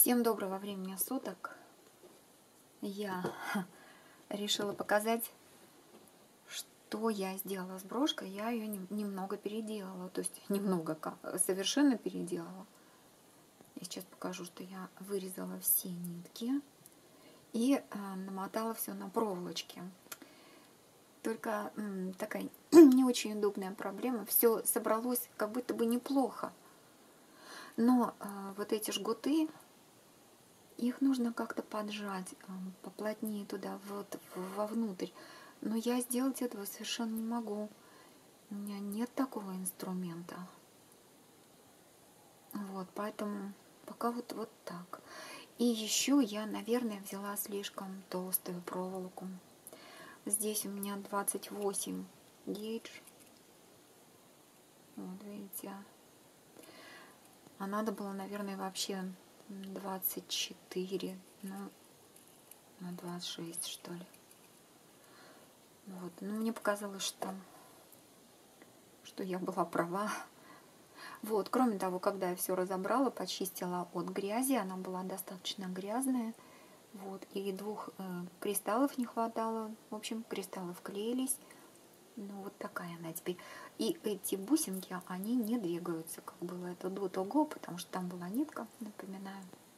Всем доброго времени суток. Я решила показать, что я сделала с брошкой. Я ее немного переделала, то есть немного, совершенно переделала. Я сейчас покажу, что я вырезала все нитки и намотала все на проволочке. Только такая не очень удобная проблема. Все собралось как будто бы неплохо. Но вот эти жгуты, их нужно как-то поджать поплотнее туда, вот вовнутрь. Но я сделать этого совершенно не могу. У меня нет такого инструмента. Вот, поэтому пока вот так. И еще я, наверное, взяла слишком толстую проволоку. Здесь у меня 28 гейдж. Вот, видите. А надо было, наверное, вообще 24, ну, на 26, что ли. Вот. Но мне показалось, что я была права. Вот. Кроме того, когда я все разобрала, почистила от грязи, она была достаточно грязная. Вот. И двух кристаллов не хватало. В общем, кристаллы вклеились. Ну, вот такая она теперь. И эти бусинки, они не двигаются, как было это до того, потому что там была нитка, напоминаю.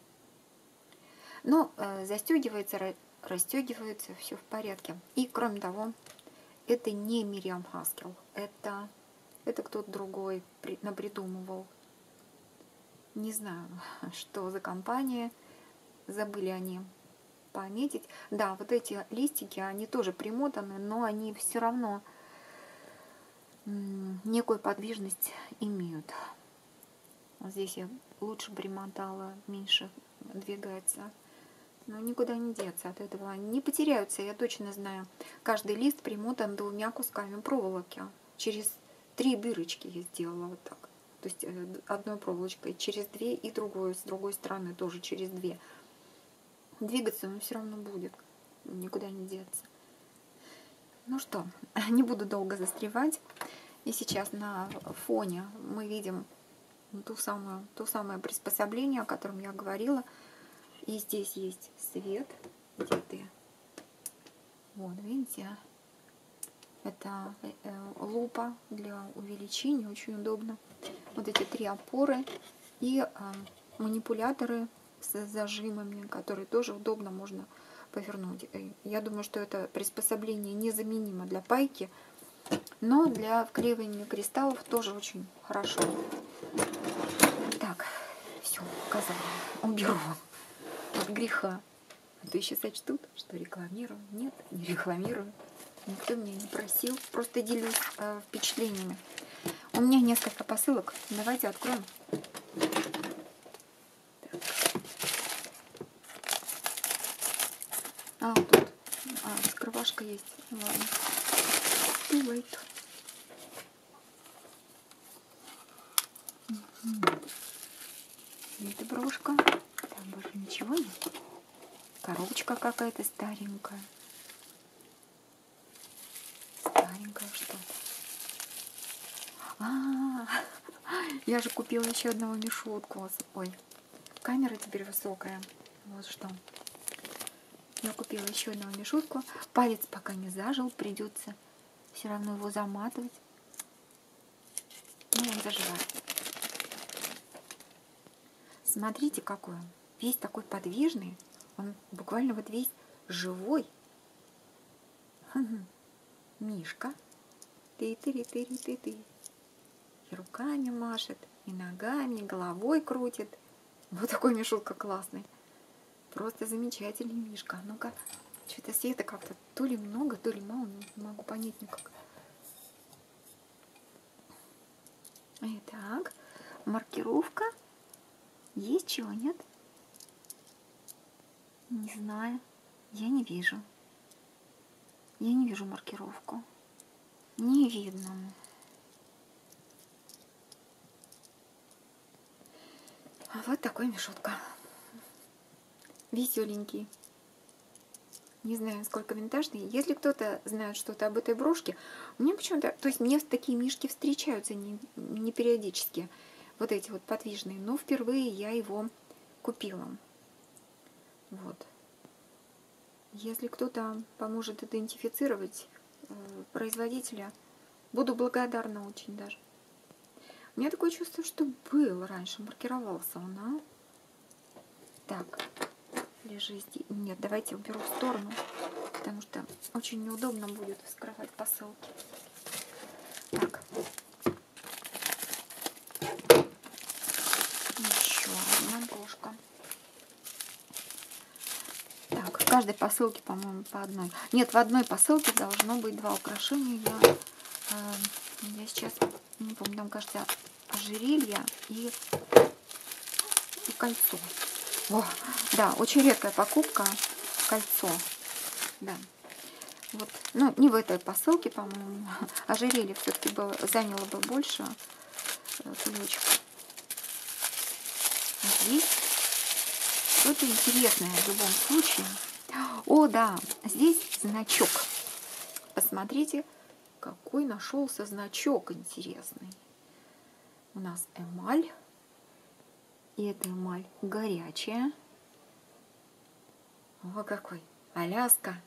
Но застегивается, расстегивается, все в порядке. И кроме того, это не Мириам Хаскел, это кто-то другой напридумывал. Не знаю, что за компания, забыли они пометить. Да, вот эти листики, они тоже примотаны, но они все равно некую подвижность имеют. Вот здесь я лучше примотала, меньше двигается. Но никуда не деться от этого. Не потеряются, я точно знаю. Каждый лист примотан 2 кусками проволоки. Через 3 дырочки я сделала вот так. То есть одной проволочкой через 2 и другой, с другой стороны тоже через 2. Двигаться он все равно будет. Никуда не деться. Ну что, не буду долго застревать. И сейчас на фоне мы видим то самое приспособление, о котором я говорила. И здесь есть свет. Где ты? Вот, видите? Это лупа для увеличения. Очень удобно. Вот эти 3 опоры. И манипуляторы с зажимами, которые тоже удобно можно повернуть. Я думаю, что это приспособление незаменимо для пайки. Но для вклеивания кристаллов тоже очень хорошо. Так, все, показала. Уберу от греха. А то еще сочтут, что рекламирую. Нет, не рекламирую. Никто меня не просил. Просто делюсь впечатлениями. У меня несколько посылок. Давайте откроем. А, вот тут. Скрывашка есть. Ладно. Wait. Это брошка. Там больше ничего нет. Коробочка какая-то старенькая. Старенькая что-то. Я же купила еще одного мешутку. Ой, камера теперь высокая. Вот что. Я купила еще одного мешутку. Палец пока не зажил, придется все равно его заматывать. Ну, он заживает. Смотрите, какой он. Весь такой подвижный. Он буквально вот весь живой. Мишка. Ты-ты-ты-ты-ты-ты. И руками машет, и ногами, и головой крутит. Вот такой мишутка классный. Просто замечательный мишка. Ну-ка, что-то света как-то то ли много, то ли мало. Не могу понять никак. Итак, маркировка. Есть чего, нет? Не знаю. Я не вижу. Я не вижу маркировку. Не видно. Вот такой мешутка. Веселенький. Не знаю, сколько винтажный. Если кто-то знает что-то об этой брошке, мне почему-то... То есть мне такие мишки встречаются не периодически. Вот эти вот подвижные. Но впервые я его купила. Вот. Если кто-то поможет идентифицировать производителя, буду благодарна очень даже. У меня такое чувство, что был раньше, маркировался он, а? Так, лежи здесь. Нет, давайте уберу в сторону, потому что очень неудобно будет вскрывать посылки. Так. Еще одна брошка. Так, в каждой посылке, по-моему, по одной. Нет, в одной посылке должно быть 2 украшения. Я сейчас не помню, там, кажется, ожерелье и кольцо. О, да, очень редкая покупка. Кольцо. Да. Вот. Ну, не в этой посылке, по-моему. Ожерелье все-таки заняло бы больше ключ. Здесь что-то интересное в любом случае. О, да, здесь значок. Посмотрите, какой нашелся значок интересный. У нас эмаль. И эта эмаль горячая. О, какой. Аляска.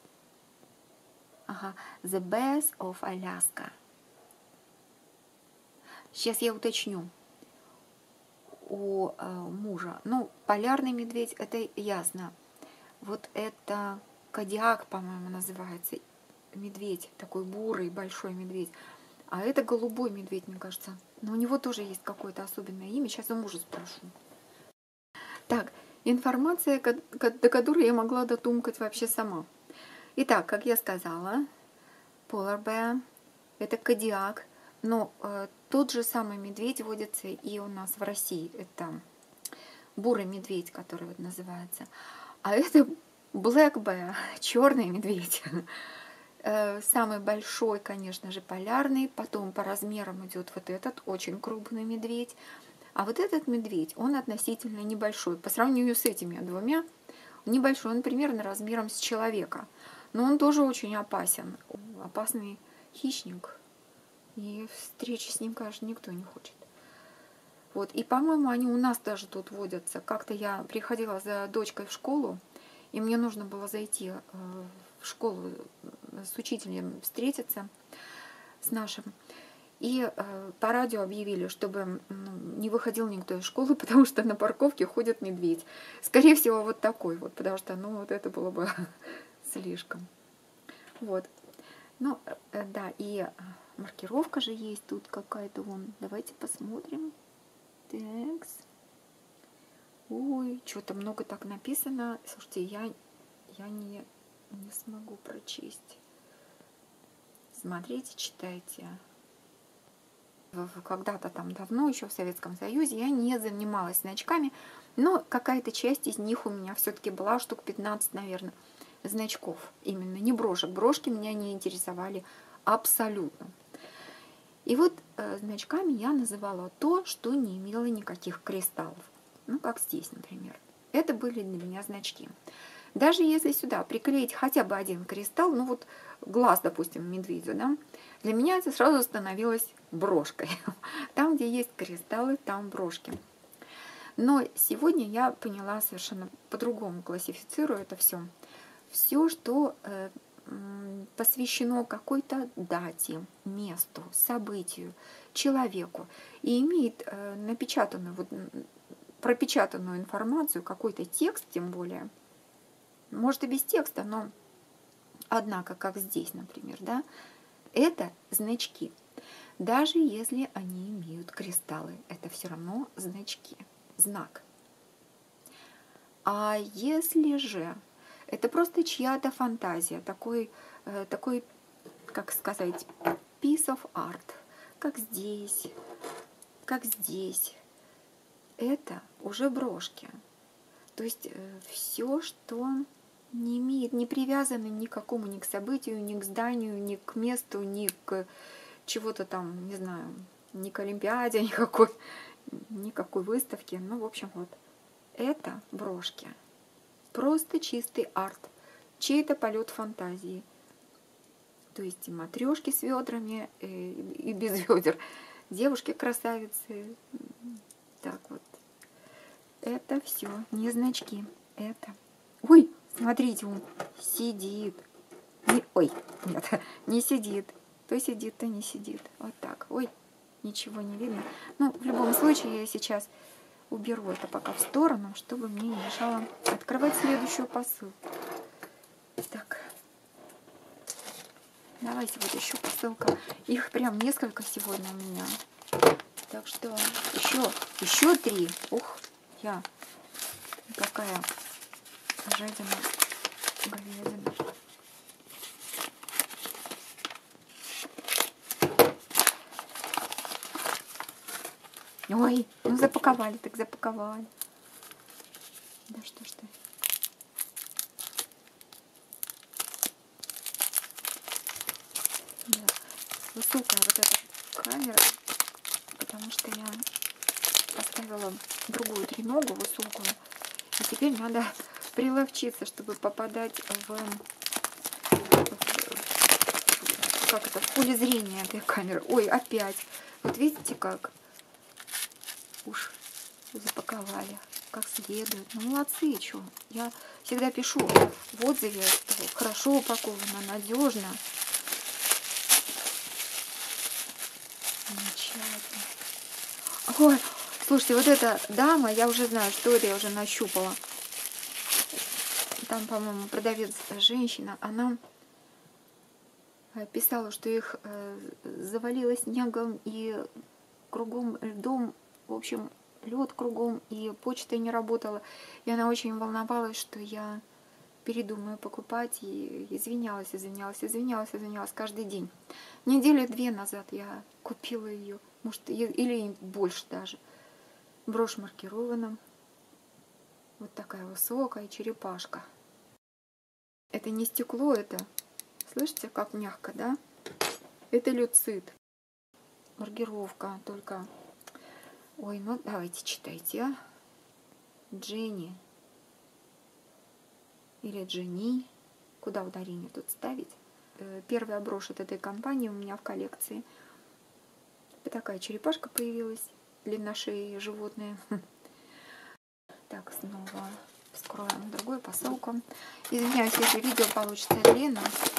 Ага. The Best of Alaska. Сейчас я уточню у мужа. Ну, полярный медведь, это ясно. Вот это Кодиак, по-моему, называется. Медведь. Такой бурый, большой медведь. А это голубой медведь, мне кажется. Но у него тоже есть какое-то особенное имя. Сейчас у мужа спрошу. Так, информация, до которой я могла дотумкать вообще сама. Итак, как я сказала, Polar Bear – это Кодиак. Но тот же самый медведь водится и у нас в России. Это бурый медведь, который вот называется. А это Black Bear, черный медведь. Самый большой, конечно же, полярный. Потом по размерам идет вот этот очень крупный медведь. А вот этот медведь, он относительно небольшой. По сравнению с этими двумя, небольшой. Он примерно размером с человека. Но он тоже очень опасен. Опасный хищник. И встречи с ним, конечно, никто не хочет. Вот. И, по-моему, они у нас даже тут водятся. Как-то я приходила за дочкой в школу, и мне нужно было зайти в школу с учителем встретиться, с нашим. И по радио объявили, чтобы не выходил никто из школы, потому что на парковке ходит медведь. Скорее всего, вот такой вот, потому что, ну, вот это было бы слишком. Вот. Ну, да, и маркировка же есть тут какая-то вон. Давайте посмотрим. Такс. Ой, что-то много так написано. Слушайте, я не смогу прочесть. Смотрите, читайте. Когда-то там давно, еще в Советском Союзе, я не занималась значками, но какая-то часть из них у меня все-таки была, штук 15, наверное, значков. Именно, не брошек. Брошки меня не интересовали абсолютно. И вот значками я называла то, что не имело никаких кристаллов. Ну, как здесь, например. Это были для меня значки. Даже если сюда приклеить хотя бы один кристалл, ну вот глаз, допустим, медведю, да, для меня это сразу становилось брошкой. Там, где есть кристаллы, там брошки. Но сегодня я поняла, совершенно по-другому классифицирую это все. Все, что посвящено какой-то дате, месту, событию, человеку и имеет напечатанную, вот, пропечатанную информацию, какой-то текст, тем более, может и без текста, но однако, как здесь, например, да, это значки. Даже если они имеют кристаллы, это все равно значки, знак. А если же это просто чья-то фантазия, такой, как сказать, piece of art, как здесь, это уже брошки. То есть все, что не имеет, не привязано ни к какому, ни к событию, ни к зданию, ни к месту, ни к чего-то там, не знаю, ни к Олимпиаде, никакой выставке. Ну, в общем, вот это брошки. Просто чистый арт, чей-то полет фантазии. То есть и матрешки с ведрами, и без ведер, девушки-красавицы. Так вот. Это все не значки, это Ой, смотрите, он сидит. Ой, нет, не сидит. То сидит, то не сидит. Вот так. Ой, ничего не видно. Ну, в любом случае, я сейчас уберу это пока в сторону, чтобы мне не мешало открывать следующую посылку. Так. Давайте вот еще посылка. Их прям несколько сегодня у меня. Так что еще 3. Ух, я какая жадина, говядина. Ой, ну запаковали, так запаковали. Да что ж ты. Да. Высокая вот эта камера, потому что я поставила другую треногу высокую. И теперь надо приловчиться, чтобы попадать в поле зрения этой камеры. Ой, опять. Вот видите как? Уж запаковали как следует. Ну, молодцы, что. Я всегда пишу в отзыве, что хорошо упаковано, надежно. Замечательно. Ой, слушайте, вот эта дама, я уже знаю, что это, я уже нащупала. Там, по-моему, продавец женщина, она писала, что их завалило снегом и кругом льдом, в общем, лед кругом, и почта не работала. И она очень волновалась, что я передумаю покупать, и извинялась каждый день. Недели 2 назад я купила ее, может, или больше даже. Брошь маркирована. Вот такая высокая черепашка. Это не стекло, это, слышите, как мягко, да? Это люцит. Маркировка только. Ой, ну давайте читайте, а. Дженни. Или Дженни. Куда ударение тут ставить? Первая брошь от этой компании у меня в коллекции. Вот такая черепашка появилась. Длинношеее животные. Так, снова вскроем другую посылку. Извиняюсь, если видео получится длинно.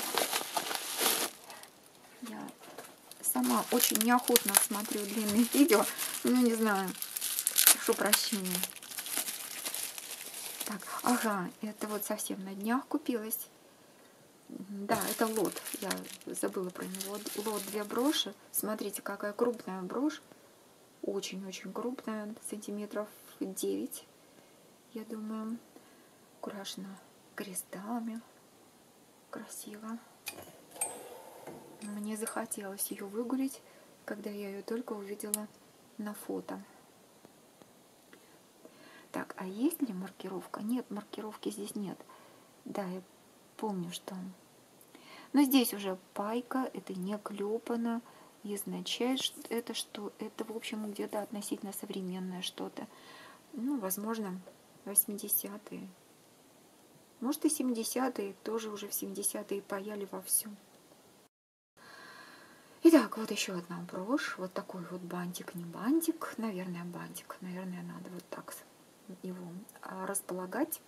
Я сама очень неохотно смотрю длинные видео. Ну, не знаю. Прошу прощения. Так, ага, это вот совсем на днях купилась. Да, это лот. Я забыла про него. Лот 2 броши. Смотрите, какая крупная брошь. Очень-очень крупная. Сантиметров 9. Я думаю, украшена кристаллами. Красиво. Мне захотелось ее выгулить, когда я ее только увидела на фото. Так, а есть ли маркировка? Нет, маркировки здесь нет. Да, я помню, что... Но здесь уже пайка, это не клепано. И означает это, что это, в общем, где-то относительно современное что-то. Ну, возможно, 80-е. Может, и 70-е. Тоже уже в 70-е паяли вовсю. Итак, вот еще одна брошь. Вот такой вот бантик, не бантик. Наверное, бантик. Наверное, надо вот так его располагать.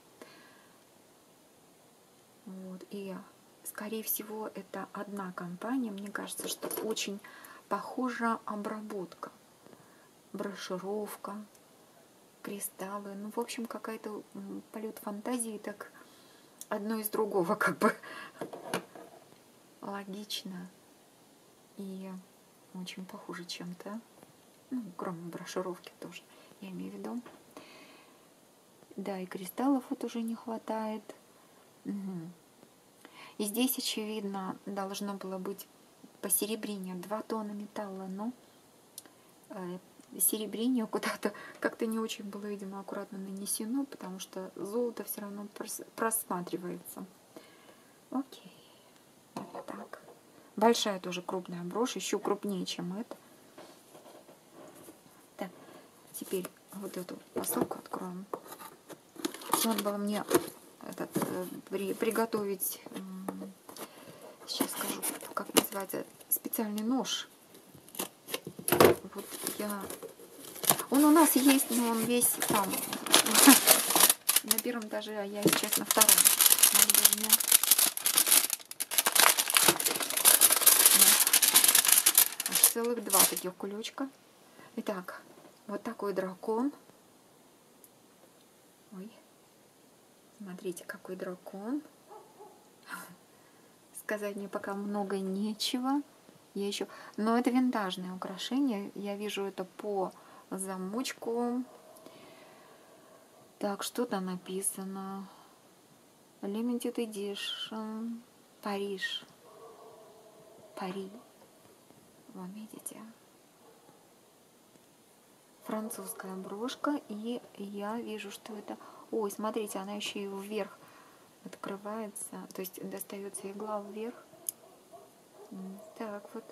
Вот. И, скорее всего, это одна компания. Мне кажется, что очень похожа обработка. Брошировка, кристаллы. Ну, в общем, какая-то полет фантазии, так одно из другого, как бы логично. И очень похоже чем-то. Ну, кроме брошировки тоже, я имею в виду. Да, и кристаллов вот уже не хватает. Угу. И здесь, очевидно, должно было быть посеребрение 2 тона металла, но серебрение куда-то как-то не очень было, видимо, аккуратно нанесено, потому что золото все равно просматривается. Окей. Вот так. Большая тоже крупная брошь, еще крупнее, чем это. Так, теперь вот эту посылку откроем. Надо было мне приготовить, сейчас скажу, как называется, специальный нож. Вот он у нас есть, но он весь там первом этаже, а я сейчас на втором. Аж целых 2 таких кулечка. Итак, вот такой дракон. Ой, смотрите, какой дракон. Сказать мне пока много нечего. Я еще... Но это винтажное украшение. Я вижу это по замочку. Так, что-то написано. Limited Edition. Париж. Пари. Вон, видите? Французская брошка. И я вижу, что это... Ой, смотрите, она еще и вверх открывается. То есть достается игла вверх. Так вот.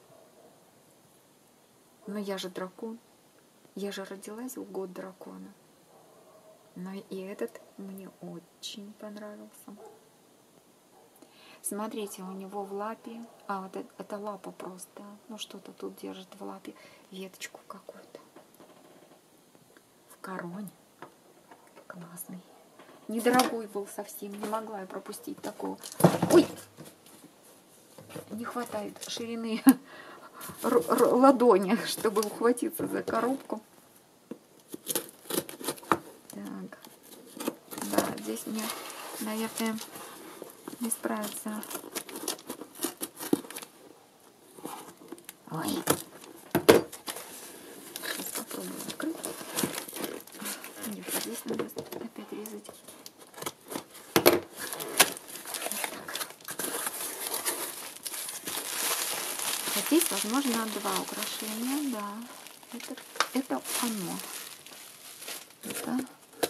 Но я же дракон. Я же родилась в год дракона. Но и этот мне очень понравился. Смотрите, у него в лапе... А, вот это лапа просто. Ну, что-то тут держит в лапе. Веточку какую-то. В короне. Классный. Недорогой был совсем. Не могла я пропустить такого. Ой! Не хватает ширины ладони, чтобы ухватиться за коробку. Так. Да, здесь мне, наверное, не справиться. Ой. Сейчас попробую открыть. Нет, здесь надо опять резать. Здесь, возможно, 2 украшения, да. Это оно. Это.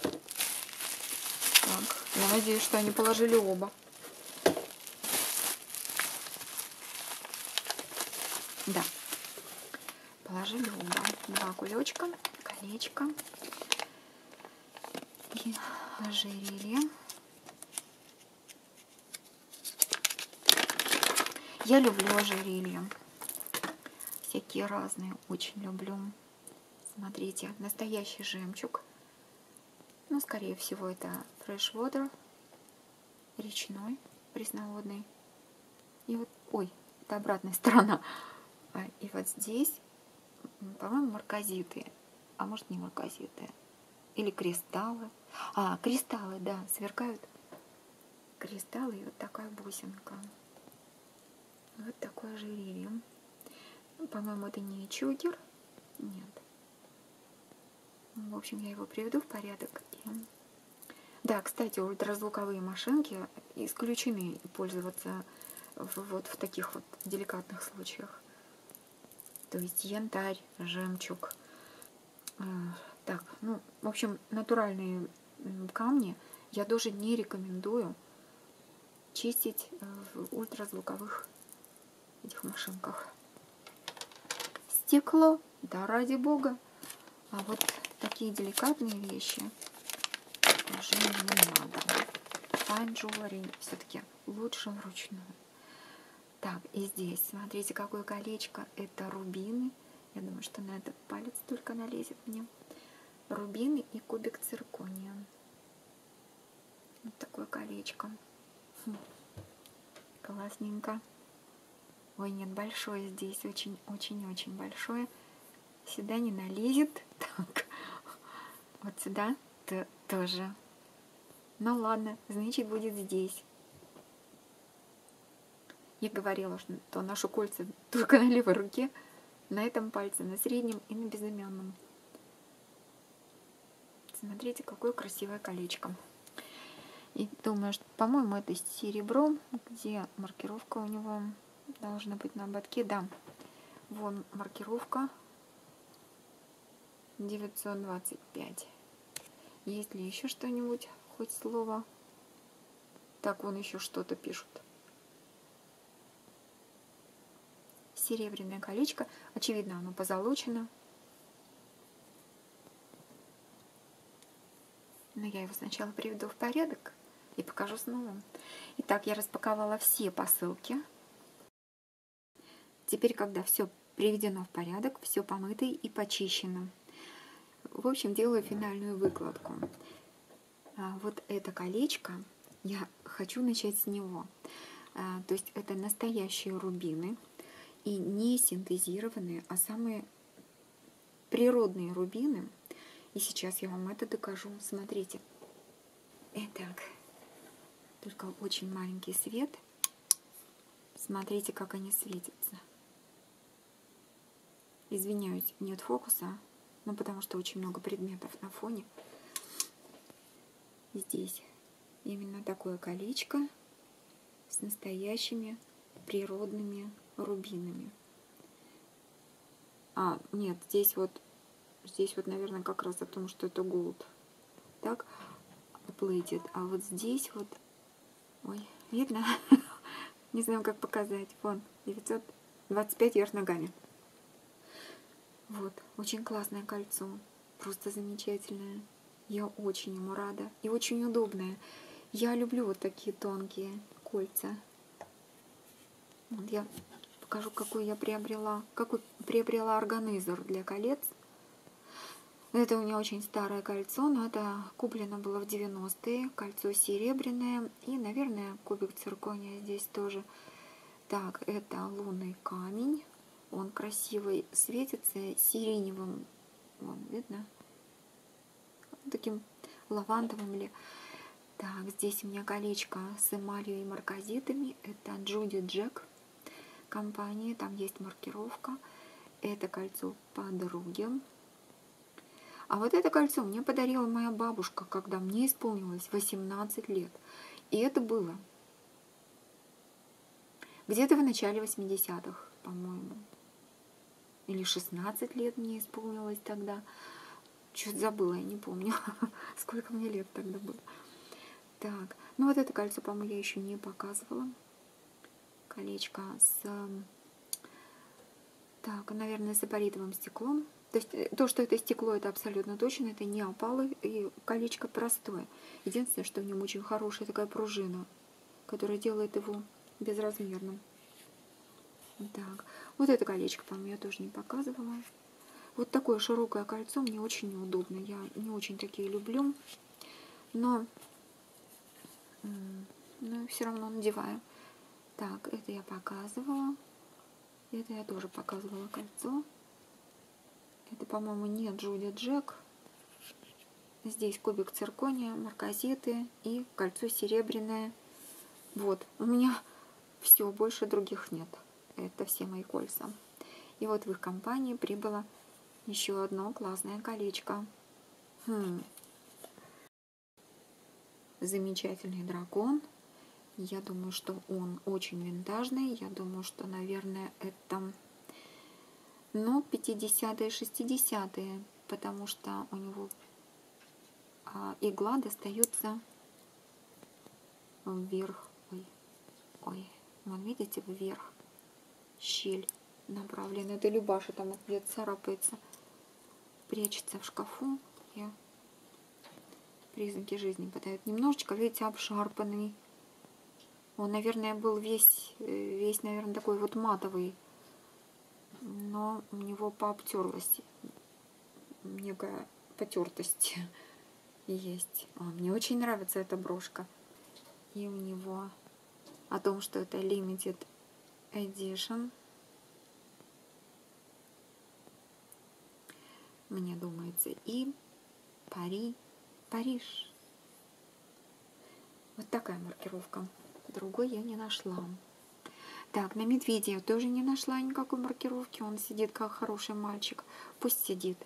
Так, я надеюсь, что они положили оба. Да, положили оба. 2 кулечка, колечко и ожерелье. Я люблю ожерелья. Всякие разные, очень люблю. Смотрите, настоящий жемчуг. Ну, скорее всего, это freshwater, речной, пресноводный. И вот, ой, это обратная сторона. И вот здесь, по-моему, марказиты. А может, не марказиты. Или кристаллы. А, кристаллы, да, сверкают. Кристаллы и вот такая бусинка. Вот такое ожерелье. По-моему, это не чукер. Нет. В общем, я его приведу в порядок. Да, кстати, ультразвуковые машинки исключены пользоваться вот в таких вот деликатных случаях. То есть янтарь, жемчуг. Так, ну, в общем, натуральные камни я тоже не рекомендую чистить в ультразвуковых этих машинках. Стекло, да ради бога. А вот такие деликатные вещи уже не надо. Fine jewelry все-таки лучше вручную. Так, и здесь, смотрите, какое колечко. Это рубины. Я думаю, что на этот палец только налезет мне. Рубины и кубик циркония. Вот такое колечко. Классненько. Ой, нет, большое здесь. Очень-очень-очень большое. Сюда не налезет. Так. Вот сюда тоже. Ну ладно, значит, будет здесь. Я говорила, что ношу кольца только на левой руке, на этом пальце, на среднем и на безымянном. Смотрите, какое красивое колечко. И думаю, что, по-моему, это серебро, где маркировка у него должна быть на ободке. Да, вон маркировка 925. Есть ли еще что-нибудь, хоть слово? Так, вон еще что-то пишут. Серебряное колечко. Очевидно, оно позолочено. Но я его сначала приведу в порядок и покажу снова. Итак, я распаковала все посылки. Теперь, когда все приведено в порядок, все помыто и почищено, в общем, делаю финальную выкладку. Вот это колечко, я хочу начать с него. То есть это настоящие рубины, и не синтезированные, а самые природные рубины. И сейчас я вам это докажу. Смотрите. Итак, только очень маленький свет. Смотрите, как они светятся. Извиняюсь, нет фокуса, но потому что очень много предметов на фоне. Здесь именно такое колечко с настоящими природными рубинами. Нет, здесь вот, наверное, как раз потому, что это gold. Так, plated. А вот здесь вот, ой, видно? Не знаю, как показать. Вон, 925 вверх ногами. Вот, очень классное кольцо. Просто замечательное. Я очень ему рада. И очень удобное. Я люблю вот такие тонкие кольца. Вот я покажу, какой я приобрела. Какой приобрела органайзер для колец. Это у меня очень старое кольцо, но это куплено было в 90-е. Кольцо серебряное. И, наверное, кубик циркония здесь тоже. Так, это лунный камень. Он красивый, светится сиреневым. Вон, видно? Таким лавандовым или... Так, здесь у меня колечко с эмалью и марказитами. Это Judy Jack компании. Там есть маркировка. Это кольцо подруги. А вот это кольцо мне подарила моя бабушка, когда мне исполнилось 18 лет. И это было где-то в начале 80-х, по-моему. Или 16 лет мне исполнилось тогда. Чуть забыла, я не помню, сколько мне лет тогда было. Так, ну вот это кольцо, по-моему, я еще не показывала. Колечко с, так, наверное, с апаритовым стеклом. То есть то, что это стекло, это абсолютно точно, это не опалы, и колечко простое. Единственное, что в нем очень хорошая такая пружина, которая делает его безразмерным. Так, вот это колечко, по-моему, я тоже не показывала. Вот такое широкое кольцо мне очень неудобно. Я не очень такие люблю, но все равно надеваю. Так, это я показывала. Это я тоже показывала кольцо. Это, по-моему, не Judy Jack. Здесь кубик циркония, марказиты и кольцо серебряное. Вот, у меня все, больше других нет. Это все мои кольца. И вот в их компании прибыло еще одно классное колечко. Замечательный дракон. Я думаю, что он очень винтажный. Я думаю, что, наверное, это, ну, 50-е, 60-е, потому что у него игла достается вверх. Ой, вон, видите, вверх. Щель направлена. Это Любаша там где-то царапается. Прячется в шкафу. И признаки жизни подает. Немножечко, видите, обшарпанный. Он, наверное, был весь, наверное, такой вот матовый. Но у него пообтерлась. Некая потертость есть. Мне очень нравится эта брошка. И у него о том, что это limited edition. Мне думается. И Париж. Вот такая маркировка. Другой я не нашла. Так, на медведя я тоже не нашла никакой маркировки. Он сидит как хороший мальчик. Пусть сидит.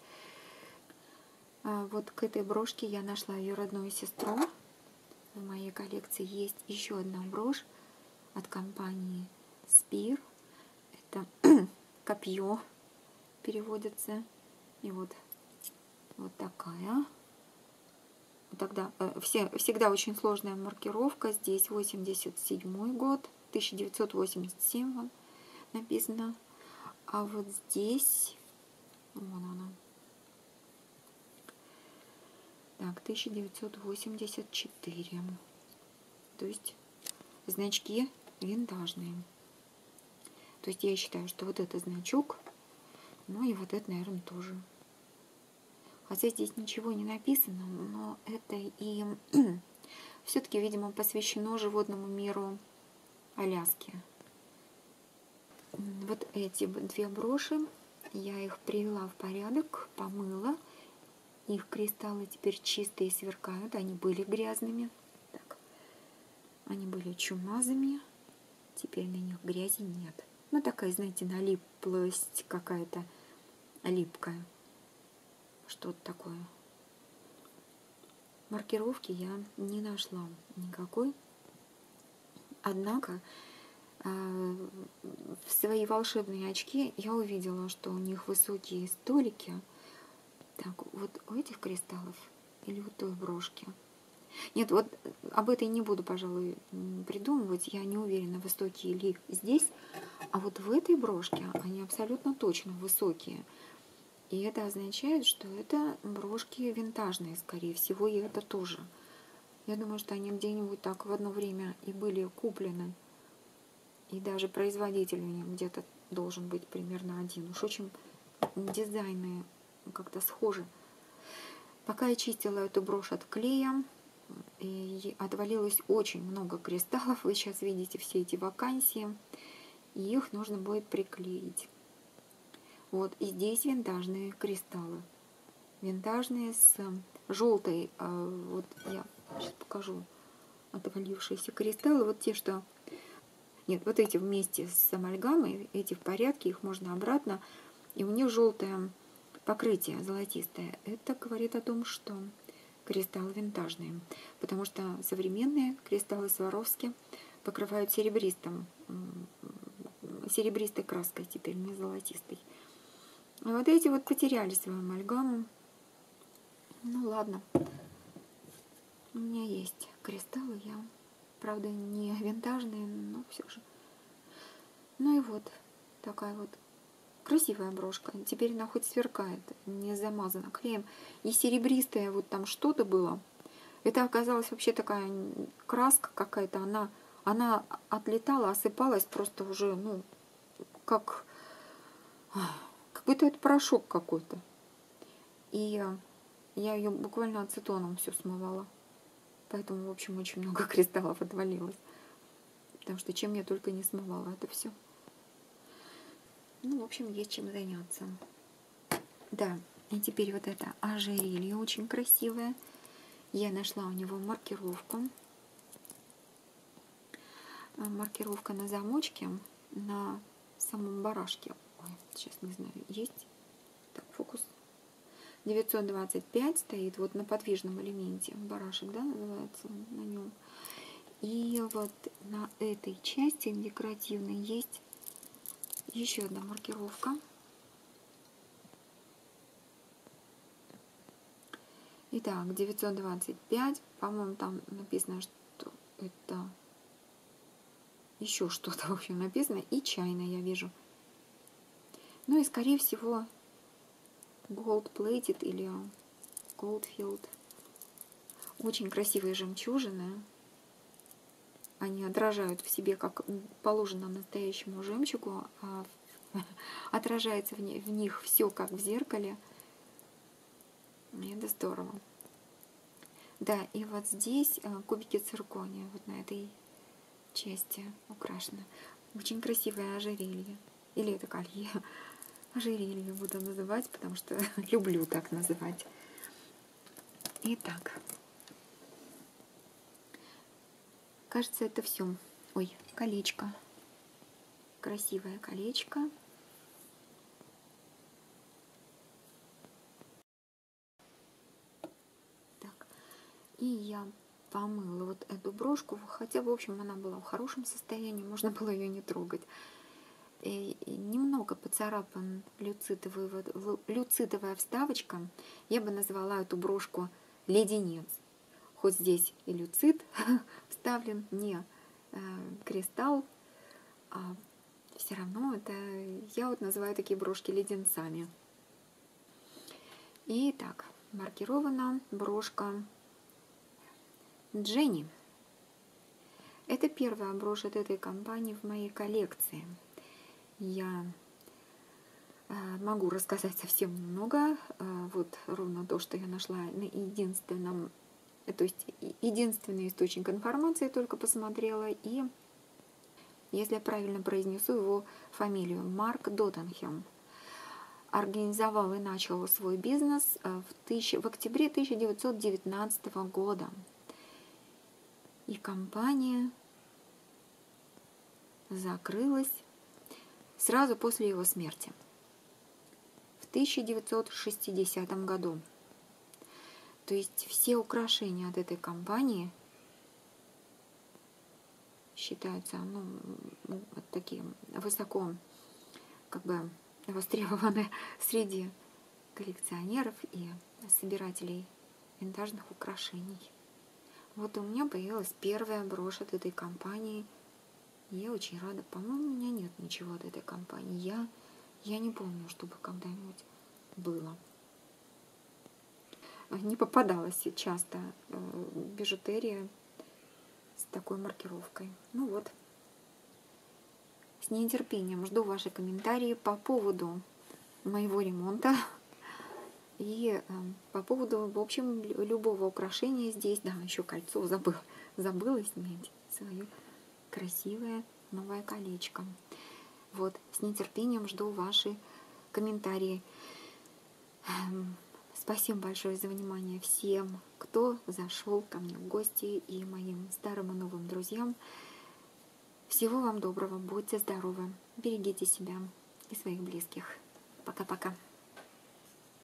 Вот к этой брошке я нашла ее родную сестру. В моей коллекции есть еще одна брошь от компании Spear. Это копье переводится. И вот такая. Тогда всегда очень сложная маркировка. Здесь 87 год, 1987 вон написано. А вот здесь, вон она. Так, 1984. То есть значки винтажные. То есть я считаю, что вот это значок, ну и вот это, наверное, тоже. Хотя здесь ничего не написано, но это и все-таки, видимо, посвящено животному миру Аляски. Вот эти две броши, я их привела в порядок, помыла. Их кристаллы теперь чистые, сверкают. Они были грязными. Так. Они были чумазыми. Теперь на них грязи нет. Ну, такая, знаете, налиплость какая-то липкая. Что-то такое. Маркировки я не нашла никакой. Однако в свои волшебные очки я увидела, что у них высокие столики. Так, вот у этих кристаллов или у той брошки? Нет, вот об этой не буду, пожалуй, придумывать. Я не уверена, высокие ли здесь. А вот в этой брошке они абсолютно точно высокие. И это означает, что это брошки винтажные, скорее всего, и это тоже. Я думаю, что они где-нибудь так в одно время и были куплены. И даже производитель у них где-то должен быть примерно один. Уж очень дизайны как-то схожи. Пока я чистила эту брошь от клея, и отвалилось очень много кристаллов. Вы сейчас видите все эти вакансии. И их нужно будет приклеить. Вот, и здесь винтажные кристаллы. Винтажные с желтой. Вот я сейчас покажу отвалившиеся кристаллы. Вот те, что... Нет, вот эти вместе с амальгамой, эти в порядке, их можно обратно. И у них желтое покрытие золотистое. Это говорит о том, что кристаллы винтажные. Потому что современные кристаллы Сваровски покрывают серебристой краской, теперь не золотистой. А вот эти вот потеряли свою амальгаму. Ну ладно. У меня есть кристаллы, правда, не винтажные, но все же. Ну и вот такая вот красивая брошка. Теперь она хоть сверкает, не замазана клеем. И серебристая вот там что-то было. Это оказалась вообще такая краска какая-то. Она отлетала, осыпалась просто уже, ну, как будто это порошок какой-то. И я ее буквально ацетоном все смывала. Поэтому, в общем, очень много кристаллов отвалилось. Потому что чем я только не смывала это все. Ну, в общем, есть чем заняться. Да, и теперь вот это ожерелье очень красивое. Я нашла у него маркировку. Маркировка на замочке, на самом барашке. Ой, сейчас не знаю, есть. Так, фокус. 925 стоит вот на подвижном элементе. Барашек, да, называется на нем. И вот на этой части декоративной есть еще одна маркировка. Итак, 925. По-моему, там написано, что это еще что-то, в общем, написано. И чайная я вижу. Ну и, скорее всего, gold-plated или gold-filled. Очень красивые жемчужины. Они отражают в себе, как положено настоящему жемчугу, а отражается в них все, как в зеркале. И это здорово. Да, и вот здесь кубики циркония, вот на этой части украшено. Очень красивое ожерелье. Или это колье. Ожерелье буду называть, потому что люблю так называть. Итак. Кажется, это все. Ой, колечко. Красивое колечко. Так. И я помыла вот эту брошку. Хотя, в общем, она была в хорошем состоянии. Можно было ее не трогать. И немного поцарапан люцитовая вставочка. Я бы назвала эту брошку леденец. Хоть здесь и люцит вставлен, не кристалл, а все равно это я вот называю такие брошки леденцами. Итак, маркирована брошка Дженни. Это первая брошь от этой компании в моей коллекции. Я Могу рассказать совсем немного. Вот ровно то, что я нашла на единственном, то есть единственный источник информации только посмотрела. И, если я правильно произнесу его фамилию, Марк Доттенхем, организовал и начал свой бизнес в октябре 1919 года. И компания закрылась сразу после его смерти в 1960 году. То есть все украшения от этой компании считаются такие высоко востребованы среди коллекционеров и собирателей винтажных украшений. Вот у меня появилась первая брошь от этой компании. Я очень рада. По-моему, у меня нет ничего от этой компании. Я не помню, чтобы когда-нибудь было. Не попадалась часто бижутерия с такой маркировкой. Ну вот. С нетерпением жду ваши комментарии по поводу моего ремонта и по поводу, в общем, любого украшения здесь. Да, еще кольцо забыла снять свое красивое новое колечко. Вот, с нетерпением жду ваши комментарии. Спасибо большое за внимание всем, кто зашел ко мне в гости, и моим старым и новым друзьям. Всего вам доброго, будьте здоровы, берегите себя и своих близких. Пока-пока.